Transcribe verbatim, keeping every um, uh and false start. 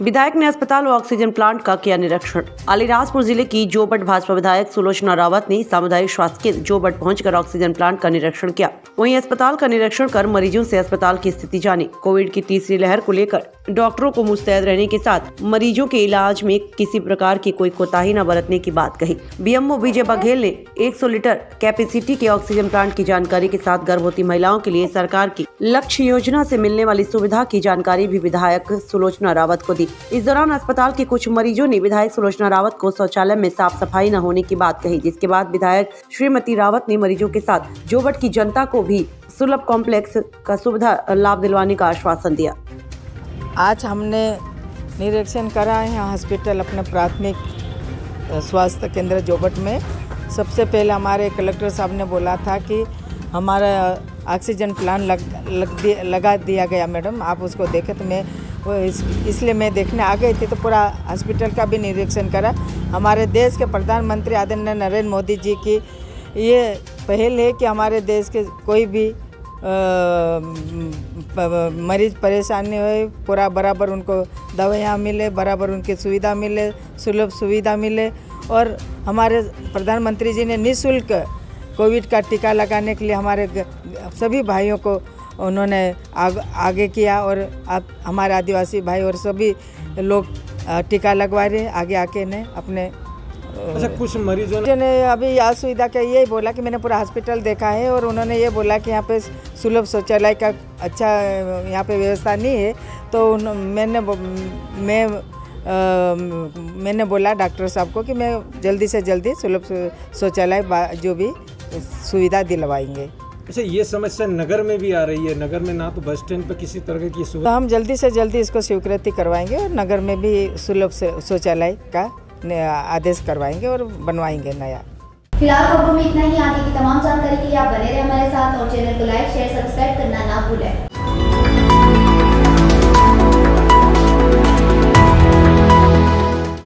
विधायक ने अस्पताल और ऑक्सीजन प्लांट का किया निरीक्षण। अलीराजपुर जिले की जोबट भाजपा विधायक सुलोचना रावत ने सामुदायिक स्वास्थ्य केंद्र जोबट पहुंचकर ऑक्सीजन प्लांट का निरीक्षण किया। वहीं अस्पताल का निरीक्षण कर मरीजों से अस्पताल की स्थिति जानी। कोविड की तीसरी लहर को लेकर डॉक्टरों को मुस्तैद रहने के साथ मरीजों के इलाज में किसी प्रकार की कोई कोताही न बरतने की बात कही। बीएमओ विजय बघेल ने सौ लीटर कैपेसिटी के ऑक्सीजन प्लांट की जानकारी के साथ गर्भवती महिलाओं के लिए सरकार की लक्ष्य योजना से मिलने वाली सुविधा की जानकारी भी विधायक सुलोचना रावत को दी। इस दौरान अस्पताल के कुछ मरीजों ने विधायक सुलोचना रावत को शौचालय में साफ सफाई न होने की बात कही, जिसके बाद विधायक श्रीमती रावत ने मरीजों के साथ जोबट की जनता को भी सुलभ कॉम्प्लेक्स का सुविधा लाभ दिलवाने का आश्वासन दिया। आज हमने निरीक्षण करा है हॉस्पिटल अपने प्राथमिक स्वास्थ्य केंद्र जोबट में। सबसे पहले हमारे कलेक्टर साहब ने बोला था कि हमारा ऑक्सीजन प्लांट लग, लग दि, लगा दिया गया मैडम, आप उसको देखें। तो मैं वो इस, इसलिए मैं देखने आ गई थी, तो पूरा हॉस्पिटल का भी निरीक्षण करा। हमारे देश के प्रधानमंत्री आदरणीय नरेंद्र मोदी जी की ये पहल है कि हमारे देश के कोई भी आ, मरीज परेशानी हो, पूरा बराबर उनको दवाइयाँ मिले, बराबर उनकी सुविधा मिले, सुलभ सुविधा मिले। और हमारे प्रधानमंत्री जी ने निःशुल्क कोविड का टीका लगाने के लिए हमारे सभी भाइयों को उन्होंने आग, आगे किया। और आप हमारे आदिवासी भाई और सभी लोग टीका लगवा रहे आगे आके ने अपने। अच्छा, कुछ मरीजों ने अभी यह सुविधा का यही बोला कि मैंने पूरा हॉस्पिटल देखा है और उन्होंने ये बोला कि यहाँ पे सुलभ शौचालय का अच्छा यहाँ पे व्यवस्था नहीं है। तो मैंने मैं आ, मैंने बोला डॉक्टर साहब को कि मैं जल्दी से जल्दी सुलभ शौचालय जो भी सुविधा दिलवाएंगे। अच्छा, ये समस्या नगर में भी आ रही है। नगर में ना तो बस स्टैंड पर किसी तरह की सुविधा, तो हम जल्दी से जल्दी इसको स्वीकृति करवाएंगे और नगर में भी सुलभ शौचालय का आदेश करवाएंगे और बनवाएंगे नया। फिलहाल खबरों में इतना ही। आगे की तमाम जानकारी के लिए आप बने रहे हमारे साथ और चैनल को लाइक शेयर सब्सक्राइब करना ना भूलें।